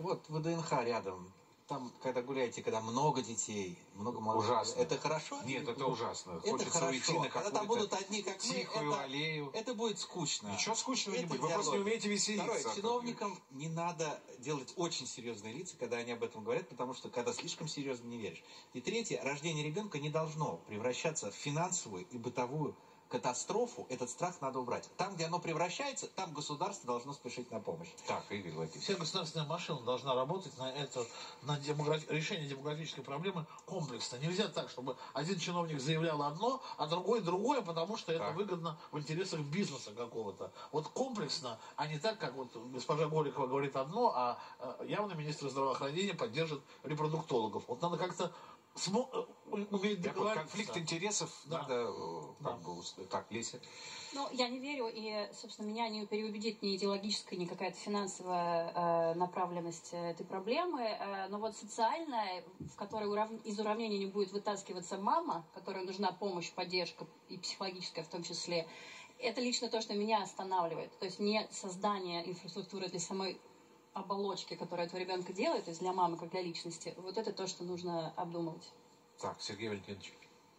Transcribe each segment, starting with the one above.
вот ВДНХ рядом. Там, когда гуляете, когда много детей, много малышей. Ужасно. Это хорошо? Нет, это ужасно. Это Хочется хорошо. уйти на когда там будут одни, как тихую аллею. Это будет скучно. Ничего скучного не Это будет. Вы просто не умеете веселиться. Второе, чиновникам не надо делать очень серьезные лица, когда они об этом говорят, потому что когда слишком серьезно не веришь. И третье, рождение ребенка не должно превращаться в финансовую и бытовую катастрофу. Этот страх надо убрать. Там, где оно превращается, там государство должно спешить на помощь. Так, Игорь Владимирович. Вся государственная машина должна работать на решение демографической проблемы комплексно. Нельзя так, чтобы один чиновник заявлял одно, а другой другое, потому что это выгодно в интересах бизнеса какого-то. Вот комплексно, а не так, как вот госпожа Голикова говорит одно, а явно министр здравоохранения поддержит репродуктологов. Вот надо как-то уметь договориться. Конфликт интересов надо так, Леся. Ну, я не верю, и, собственно, меня не переубедит ни идеологическая, ни какая-то финансовая направленность этой проблемы, но вот социальная, в которой из уравнения не будет вытаскиваться мама, которой нужна помощь, поддержка и психологическая в том числе, это лично то, что меня останавливает. То есть не создание инфраструктуры для самой оболочки, которую этого ребенка делает, то есть для мамы, как для личности, вот это то, что нужно обдумывать. Так, Сергей Валентинович.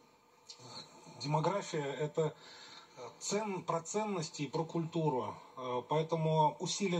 Демография – это про ценности и про культуру. Поэтому в усилиях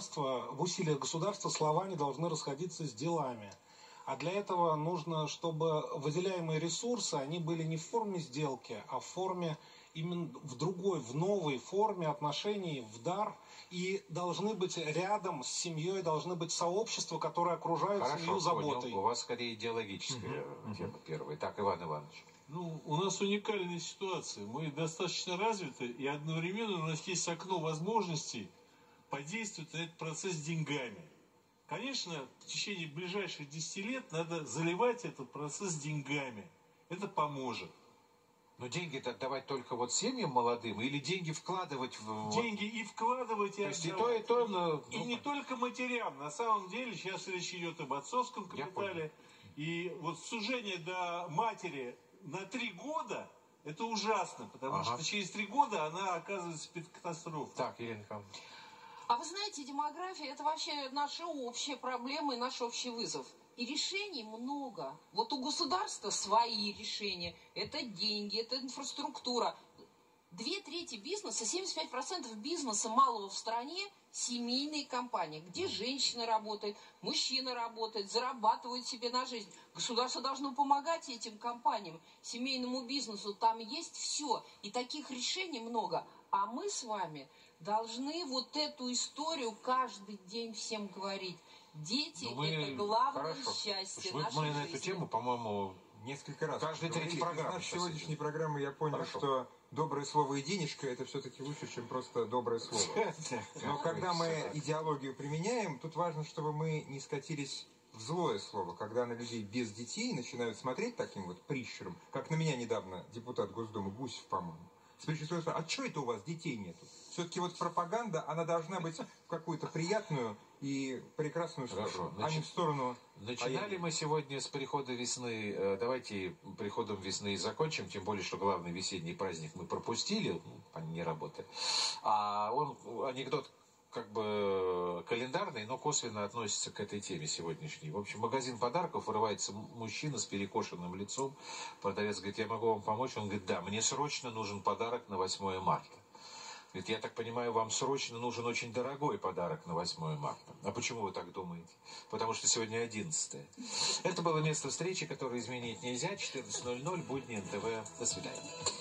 государства слова не должны расходиться с делами. А для этого нужно, чтобы выделяемые ресурсы, они были не в форме сделки, а в форме именно в новой форме отношений, в дар. И должны быть рядом с семьей, должны быть сообщества, которые окружают семью заботой. У вас скорее идеологическая тема первая. Так, Иван Иванович. Ну, у нас уникальная ситуация. Мы достаточно развиты, и одновременно у нас есть окно возможностей подействовать на этот процесс деньгами. Конечно, в течение ближайших 10 лет надо заливать этот процесс деньгами. Это поможет. Но деньги-то отдавать только вот семьям молодым или деньги вкладывать в... Деньги и вкладывать, и отдавать. То, и то, но... И не только матерям. На самом деле сейчас речь идет об отцовском капитале. И вот сужение до матери на 3 года, это ужасно. Потому что через 3 года она оказывается перед катастрофой. Так, Елена Михайловна. А вы знаете, демография – это вообще наша общая проблема и наш общий вызов. И решений много. Вот у государства свои решения. Это деньги, это инфраструктура. 2/3 бизнеса, 75% бизнеса малого в стране – семейные компании, где женщина работает, мужчина работает, зарабатывают себе на жизнь. Государство должно помогать этим компаниям, семейному бизнесу. Там есть все. И таких решений много. А мы с вами должны вот эту историю каждый день всем говорить. Дети – это главное счастье нашей Мы на жизни. эту тему, по-моему, несколько раз. Каждый третий программа. Из сегодняшней программы я понял, что доброе слово и денежка – это все-таки лучше, чем просто доброе слово. Но когда мы идеологию применяем, тут важно, чтобы мы не скатились в злое слово. Когда на людей без детей начинают смотреть таким вот прищуром, как на меня недавно депутат Госдумы Гусев, по-моему, а что это у вас детей нету? Все-таки вот пропаганда, она должна быть в какую-то приятную и прекрасную сторону, а не в сторону... Начинали мы сегодня с прихода весны. Давайте приходом весны закончим, тем более, что главный весенний праздник мы пропустили, не работая. А анекдот как бы календарный, но косвенно относится к этой теме сегодняшней. В общем, в магазин подарков вырывается мужчина с перекошенным лицом. Продавец говорит: я могу вам помочь? Он говорит: да, мне срочно нужен подарок на 8 марта. Говорит: я так понимаю, вам срочно нужен очень дорогой подарок на 8 марта. А почему вы так думаете? Потому что сегодня 11. Это было место встречи, которое изменить нельзя. 14:00, будни НТВ. До свидания.